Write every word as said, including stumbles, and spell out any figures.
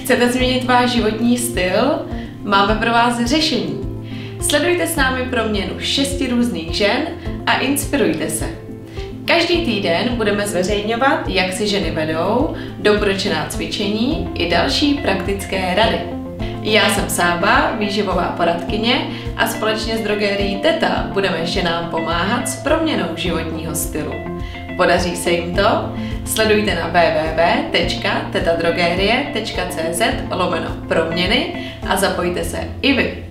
Chcete změnit váš životní styl? Máme pro vás řešení. Sledujte s námi proměnu šesti různých žen a inspirujte se. Každý týden budeme zveřejňovat, jak si ženy vedou, doporučená cvičení i další praktické rady. Já jsem Sába, výživová poradkyně, a společně s drogérií Teta budeme ženám pomáhat s proměnou životního stylu. Podaří se jim to? Sledujte na w w w tečka tetadrogerie tečka c z lomeno proměny a zapojte se i vy.